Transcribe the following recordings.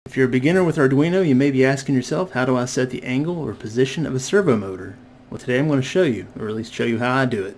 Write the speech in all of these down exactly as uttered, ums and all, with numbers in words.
If you're a beginner with Arduino, you may be asking yourself, how do I set the angle or position of a servo motor? Well, today I'm going to show you, or at least show you how I do it.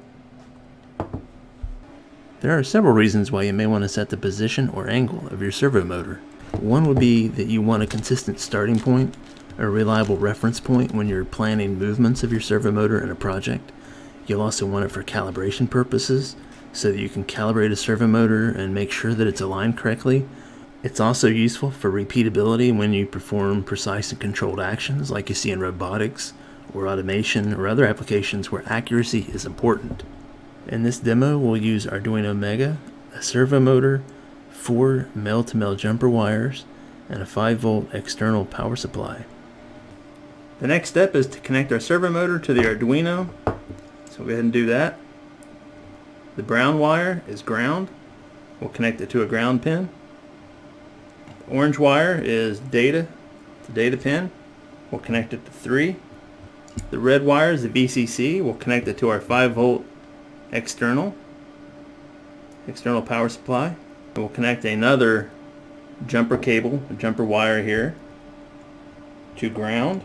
There are several reasons why you may want to set the position or angle of your servo motor. One would be that you want a consistent starting point, a reliable reference point when you're planning movements of your servo motor in a project. You'll also want it for calibration purposes, so that you can calibrate a servo motor and make sure that it's aligned correctly. It's also useful for repeatability when you perform precise and controlled actions like you see in robotics or automation or other applications where accuracy is important. In this demo, we'll use Arduino Mega, a servo motor, four male-to-male jumper wires, and a five volt external power supply. The next step is to connect our servo motor to the Arduino, so we'll go ahead and do that. The brown wire is ground. We'll connect it to a ground pin. The orange wire is data, the data pin. We'll connect it to three. The red wire is the V C C. We'll connect it to our five volt external, external power supply. We'll connect another jumper cable, a jumper wire here, to ground.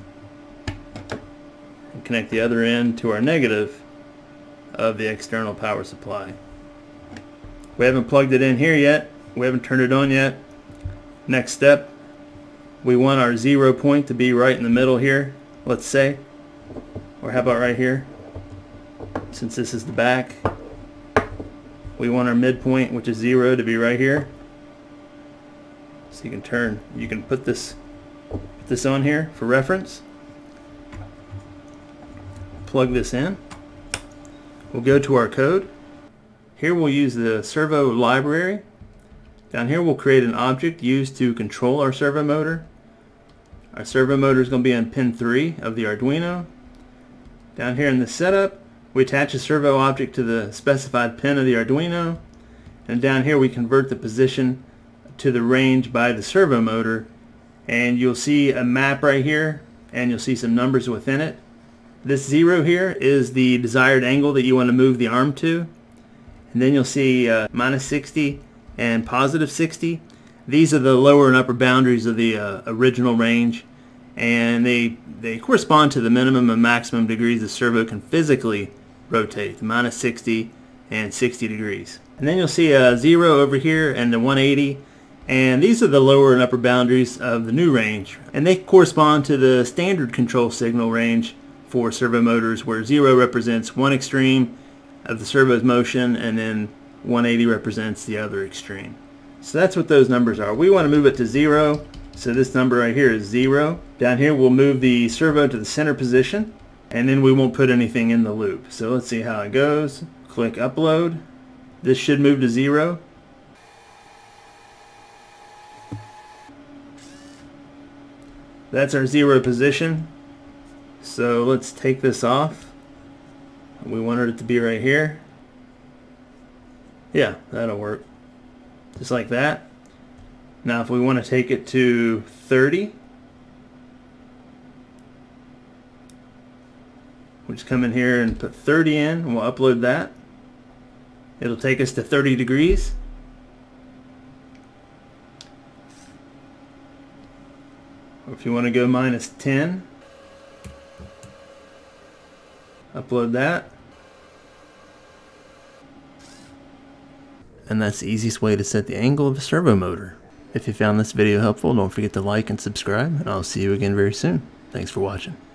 And connect the other end to our negative of the external power supply. We haven't plugged it in here yet. We haven't turned it on yet. Next step, we want our zero point to be right in the middle here, let's say. Or how about right here? Since this is the back, we want our midpoint, which is zero, to be right here. So you can turn, you can put this, put this on here for reference. Plug this in. We'll go to our code. Here we'll use the servo library. Down here we'll create an object used to control our servo motor. Our servo motor is going to be on pin three of the Arduino. Down here in the setup, we attach a servo object to the specified pin of the Arduino. And down here we convert the position to the range by the servo motor. And you'll see a map right here, and you'll see some numbers within it. This zero here is the desired angle that you want to move the arm to. And then you'll see uh, minus sixty and positive sixty. These are the lower and upper boundaries of the uh, original range, and they they correspond to the minimum and maximum degrees the servo can physically rotate, the minus sixty and sixty degrees. And then you'll see a zero over here and the one eighty, and these are the lower and upper boundaries of the new range, and they correspond to the standard control signal range for servo motors, where zero represents one extreme of the servo's motion and then one eighty represents the other extreme. So that's what those numbers are. We want to move it to zero, so this number right here is zero. Down here we'll move the servo to the center position, and then we won't put anything in the loop. So let's see how it goes. Click upload. This should move to zero. That's our zero position. So let's take this off. We wanted it to be right here. Yeah, that'll work. Just like that. Now if we want to take it to thirty, we'll just come in here and put thirty in, and we'll upload that. It'll take us to thirty degrees. Or if you want to go minus ten, upload that. And that's the easiest way to set the angle of a servo motor. If you found this video helpful, don't forget to like and subscribe, and I'll see you again very soon. Thanks for watching.